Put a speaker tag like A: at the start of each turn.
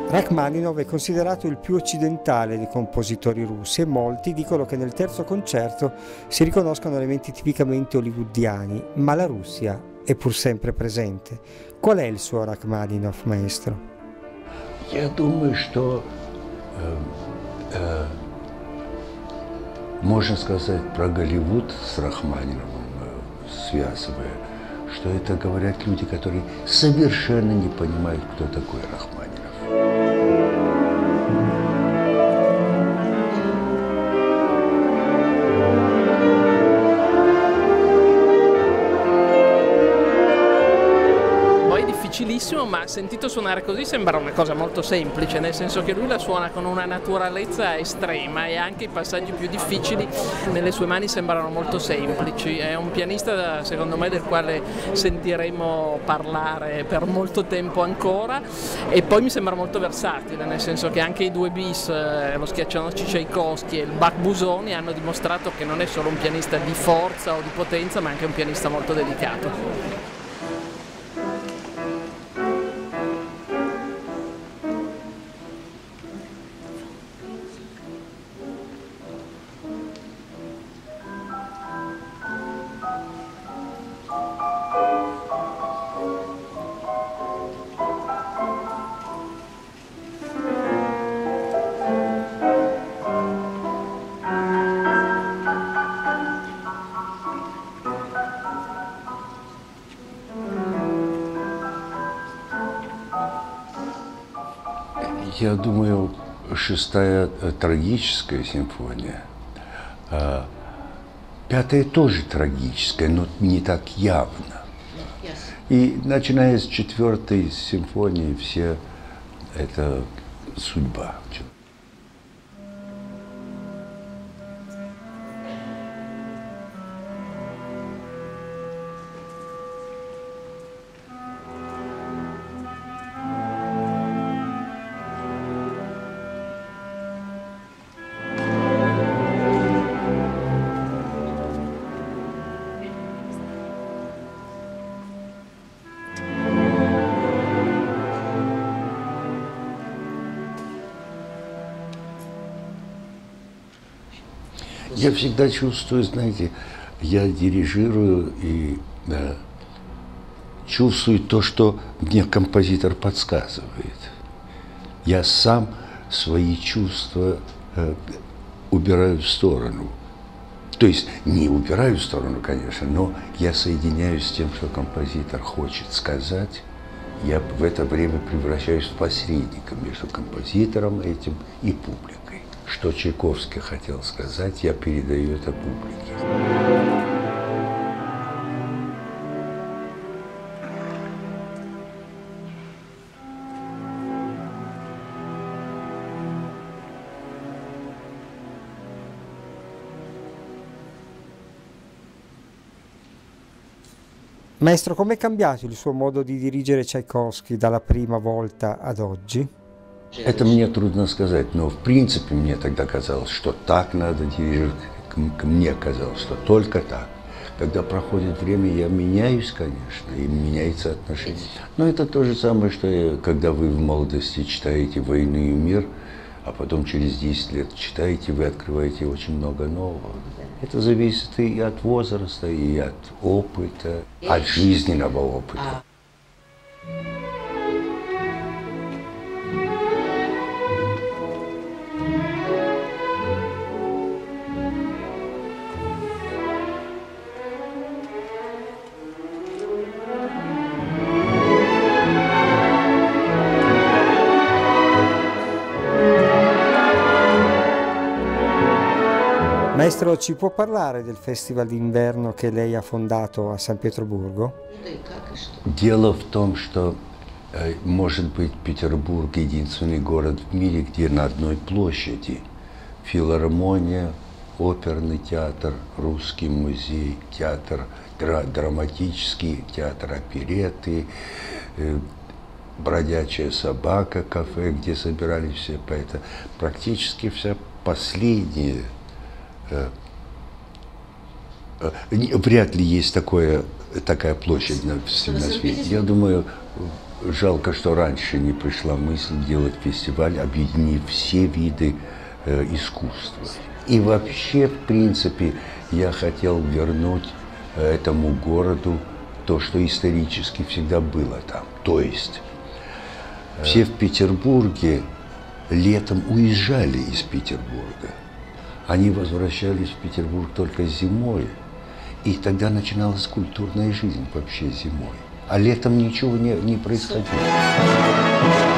A: Rachmaninov è considerato il più occidentale dei compositori russi e molti dicono che nel terzo concerto si riconoscono elementi tipicamente hollywoodiani, ma la Russia è pur sempre presente. Qual è il suo Rachmaninov, maestro?
B: Я думаю, что можно сказать про Голливуд с Рахманиновым, связывая, что это говорят люди, которые совершенно не понимают, кто такой Рахманинов.
C: Difficilissimo, ma sentito suonare così sembra una cosa molto semplice, nel senso che lui la suona con una naturalezza estrema e anche i passaggi più difficili nelle sue mani sembrano molto semplici. È un pianista, secondo me, del quale sentiremo parlare per molto tempo ancora, e poi mi sembra molto versatile, nel senso che anche i due bis, lo Schiaccianoci Tchaikovsky e il Bach Busoni, hanno dimostrato che non è solo un pianista di forza o di potenza, ma anche un pianista molto delicato.
B: Я думаю, шестая трагическая симфония, пятая тоже трагическая, но не так явно. И начиная с четвертой симфонии, все это судьба. Я всегда чувствую, знаете, я дирижирую и чувствую то, что мне композитор подсказывает. Я сам свои чувства убираю в сторону. То есть не убираю в сторону, конечно, но я соединяюсь с тем, что композитор хочет сказать. Я в это время превращаюсь в посредника между композитором этим и публикой. Что Чайковский хотел сказать, я передаю это публике.
A: Maestro, com'è cambiato il suo modo di dirigere Tchaikovsky dalla prima volta ad oggi?
B: Это мне трудно сказать, но в принципе мне тогда казалось, что так надо дирижировать, мне казалось, что только так. Когда проходит время, я меняюсь, конечно, и меняется отношение. Но это то же самое, что когда вы в молодости читаете «Войну и мир», а потом через 10 лет читаете, вы открываете очень много нового. Это зависит и от возраста, и от опыта, от жизненного опыта.
A: Maestro, ci può parlare del festival d'inverno che lei ha fondato a San Pietroburgo?
B: Дело в том, что, может быть, Петербург единственный город в мире, где на одной площади филармония, оперный театр, русский музей, театр драматический, театр оперетты, бродячая собака, кафе, где собирались все поэты. Практически вся последняя. Вряд ли есть такая площадь на свете. Я думаю, Жалко, что раньше не пришла мысль делать фестиваль, объединив все виды искусства. И вообще, в принципе, я хотел вернуть этому городу то, что исторически всегда было там. То есть все в Петербурге летом уезжали из Петербурга. Они возвращались в Петербург только зимой. И тогда начиналась культурная жизнь вообще зимой. А летом ничего не происходило.